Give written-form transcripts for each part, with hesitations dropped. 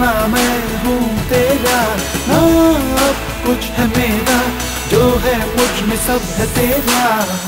जहाँ मैं हूँ तेरा, ना अब कुछ है मेरा, जो है मुझ में सब है तेरा।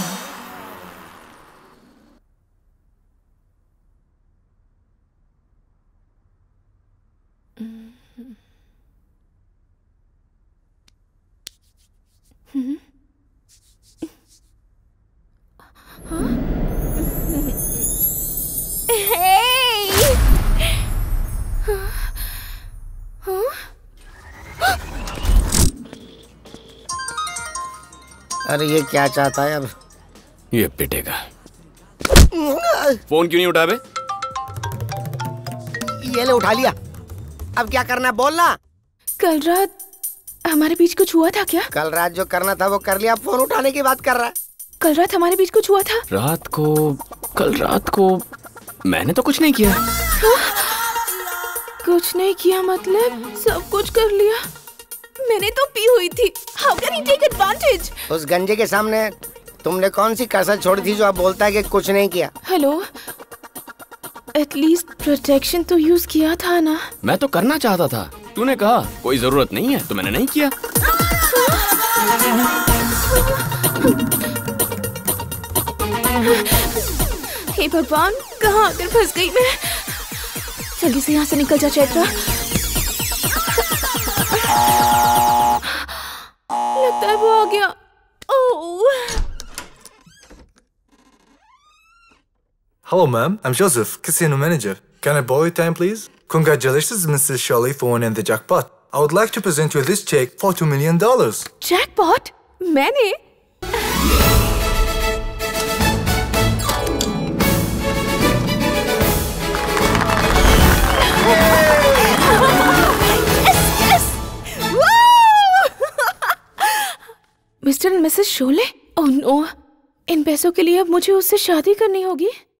अरे ये क्या चाहता है अब? ये पिटेगा। फोन क्यों नहीं उठा बे? ये ले उठा लिया। अब क्या करना है बोलना। कल रात हमारे बीच कुछ हुआ था क्या? कल रात जो करना था वो कर लिया, फोन उठाने की बात कर रहा है। कल रात हमारे बीच कुछ हुआ था? कल रात को मैंने तो कुछ नहीं किया। कुछ नहीं किया मतलब सब कुछ कर लिया? मैंने तो पी हुई थी। How can he take advantage? उस गंजे के सामने तुमने कौन सी कसर छोड़ी थी जो आप बोलता है कि कुछ नहीं किया? हेलो, एटलीस्ट प्रोटेक्शन तो यूज किया था ना? मैं तो करना चाहता था, तूने कहा कोई जरूरत नहीं है तो मैंने नहीं किया। हे भगवान, कहाँ आकर फंस गई मैं। जल्दी से यहाँ से निकल जा चैत्रा। लगता है वो आ गया। Oh. Hello, ma'am. I'm Joseph, casino manager. Can I borrow your time, please? Congratulations, Mrs. Shirley, for winning the jackpot. I would like to present you this check for $2 million. Jackpot? मैंने? Mister and missus Sholay? Oh no, इन पैसों के लिए अब मुझे उससे शादी करनी होगी।